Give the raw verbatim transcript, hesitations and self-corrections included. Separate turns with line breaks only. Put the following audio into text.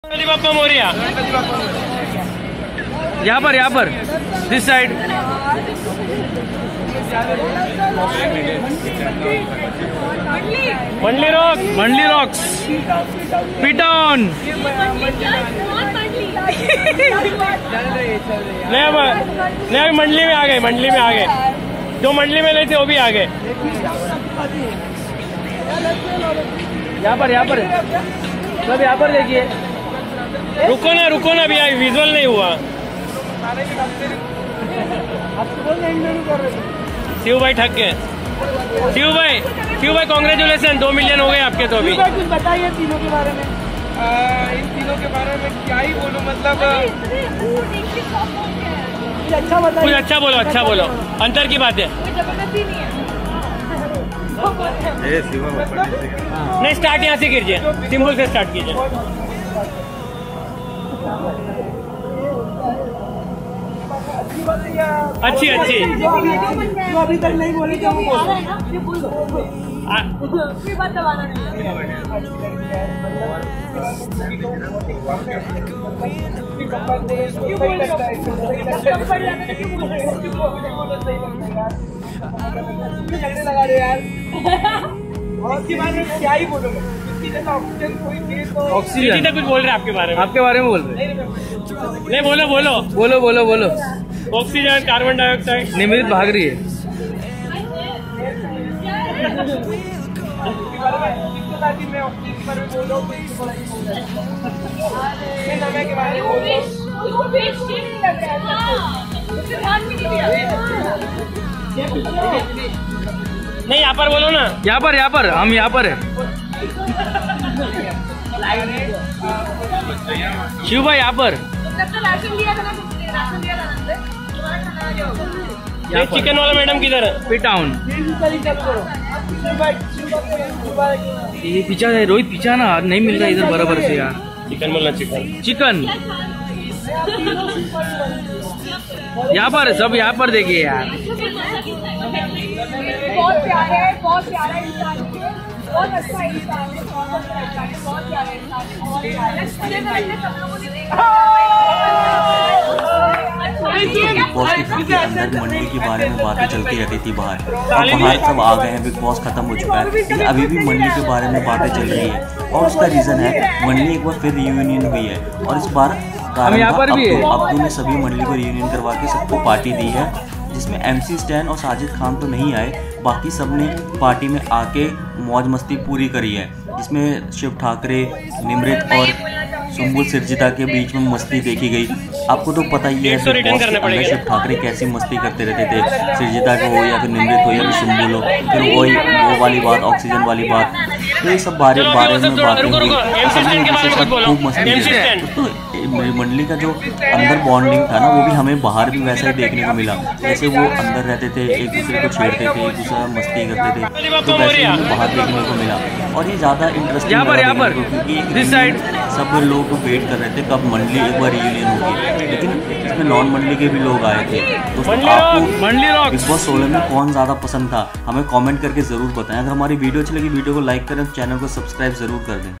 गणपति बाप्पा मोरिया।
यहाँ पर यहाँ पर दिस साइड।
मंडली रॉक
मंडली रॉक्स पीटॉन।
नहीं नहीं मंडली में आ गए, मंडली में आ गए। जो मंडली में नहीं थे वो भी आ गए।
यहाँ पर यहाँ पर सब यहाँ पर देखिए।
रुको ना रुको ना भैया, विजुअल नहीं हुआ। शिव भाई ठग गए। शिव भाई शिव भाई कांग्रेचुलेसन, दो मिलियन हो गए आपके। तो अभी
कुछ बताइए तीनों के बारे में। आ, इन तीनों के बारे में क्या ही बोलूं, मतलब कुछ अच्छा बताइए।
कुछ अच्छा बोलो, अच्छा बोलो, अंतर की बात है। नहीं, स्टार्ट यहाँ से कीजिए, सिंबल से स्टार्ट कीजिए। अच्छी अच्छी
जो अभी तक नहीं बोले क्या वो बात दबाना लगा रहे यार। क्या ही बोलो,
ऑक्सीजन कुछ बोल रहे हैं आपके बारे में।
आपके बारे में बोल रहे।
नहीं बोलो बोलो
बोलो बोलो बोलो।
Oxygen, carbon dioxide.
निमृत भाग रही है।
नहीं यहाँ पर बोलो ना।
यहाँ पर यहाँ पर हम यहाँ पर है। शिव भाई यहाँ पर।
ये चिकन वाला मैडम किधर है?
पीटाउन। ये पीछा है रोहित, पीछा ना नहीं मिल रहा इधर बराबर से यार।
चिकन बोलना, चिकन
चिकन यहाँ पर सब यहाँ पर देखिए यार।
बहुत प्यारा है, बहुत प्यारा इंसान है, बहुत अच्छा इंसान है, बहुत अच्छा है, बहुत प्यारा इंसान है, बहुत
बिग बॉस के घर के अंदर मंडली के बारे में बातें चलती रहती थी बाहर, और बाहर सब आ गए हैं, बिग बॉस खत्म हो चुका है, लेकिन अभी भी मंडली के बारे में बातें चल रही है। और उसका रीजन है मंडली एक बार फिर रियूनियन हुई है, और इस बार कारण अब्दू अब्दू ने सभी मंडली को रियूनियन करवा के सबको पार्टी दी है, जिसमें एमसी स्टैन और साजिद खान तो नहीं आए, बाकी सब ने पार्टी में आके मौज मस्ती पूरी करी है, जिसमें शिव ठाकरे, निमृत और सुम्बुल सिरजिता के बीच में मस्ती देखी गई। आपको तो पता ही है बिग बॉस के अंदर शिव ठाकरे कैसी मस्ती करते रहते थे, सिरजिता को हो या फिर निमृत हो या फिर सुम्बुल हो, फिर वही वो वाली बात, ऑक्सीजन वाली बात, तो ये सब बारे बारे में बातें हुई, खूब मस्ती की। तो मंडली का जो अंदर बॉन्डिंग था ना, वो भी हमें बाहर भी वैसा ही देखने को मिला, जैसे वो अंदर रहते थे, एक दूसरे को छेड़ते थे, एक दूसरे में मस्ती करते थे, तो वैसे ही बाहर देखने को मिला। और ये ज़्यादा इंटरेस्टिंग लगा क्योंकि सब लोग वेट कर रहे थे कब मंडली एक बार रियूनियन होगी, लेकिन इसमें नॉन मंडली के भी लोग आए थे। तो आपको बिग बॉस सोलह में कौन ज़्यादा पसंद था, हमें कमेंट करके ज़रूर बताएं। अगर हमारी वीडियो अच्छी लगी, वीडियो को लाइक करें, चैनल को सब्सक्राइब ज़रूर कर दें।